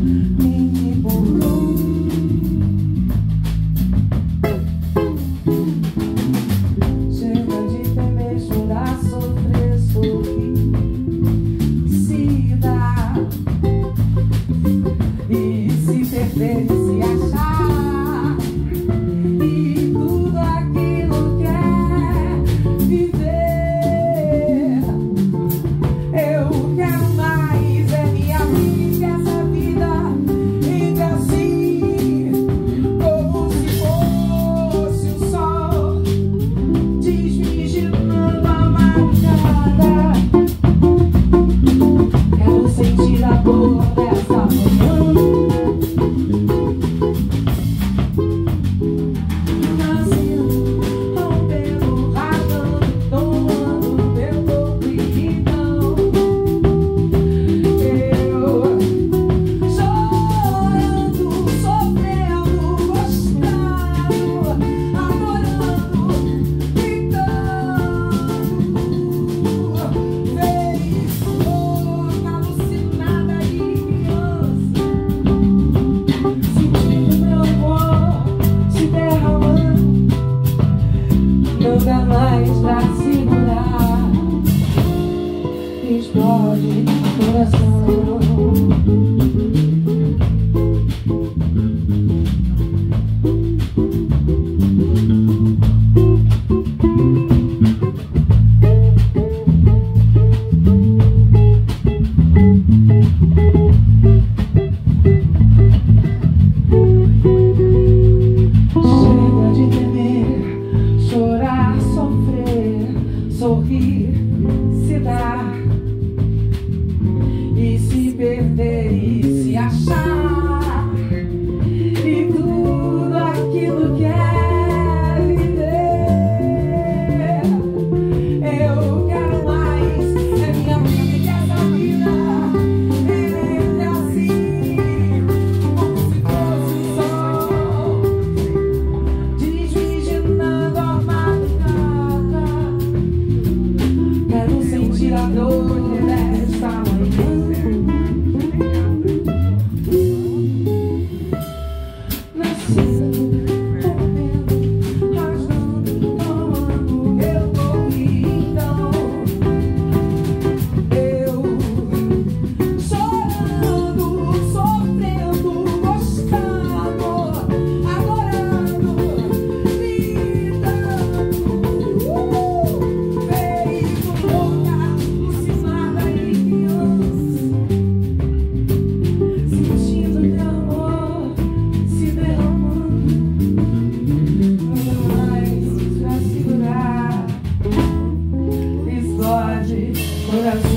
me empurrou. Chega de temer, chorar, sofrer, sorrir, se dar e se perder, se achar, e tudo aquilo que é viver. Eu quero mais, é minha vida, essa vida ainda assim, como se fosse o sol desvigiando a madrugada. Quero sentir a dor dessa manhã. Não dá mais pra segurar, explode o coração. Chega de temer, chorar, sofrer, sorrir, se dar e se perder e se achar, e tudo aquilo que é viver. Eu quero mais, é minha vida, essa vida viver assim, como se fosse o sol desvigiando a madrugada. Quero sentir a dor desta manhã. Nascendo, correndo, rasgando, tomando meu corridão. Eu chorando, sofrendo, gostando, adorando, gritando, feito louca, alucinada e criança, sentindo meu amor se derramando. Não dá mais pra segurar, explode coração.